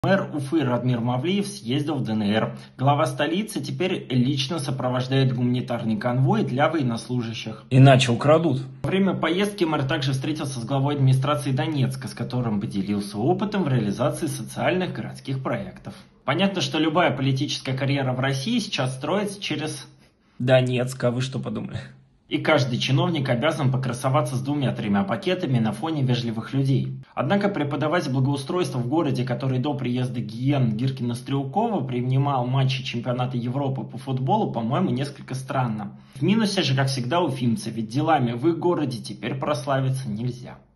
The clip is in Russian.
Мэр Уфы Радмир Мавлиев съездил в ДНР. Глава столицы теперь лично сопровождает гуманитарный конвой для военнослужащих. Иначе украдут. Во время поездки мэр также встретился с главой администрации Донецка, с которым поделился опытом в реализации социальных городских проектов. Понятно, что любая политическая карьера в России сейчас строится через Донецк, а вы что подумали? И каждый чиновник обязан покрасоваться с 2-3 пакетами на фоне вежливых людей. Однако преподаватель благоустройства в городе, который до приезда Гиркина-Стрелкова принимал матчи чемпионата Европы по футболу, по-моему, несколько странно. В минусе же, как всегда, уфимцы, ведь делами в их городе теперь прославиться нельзя.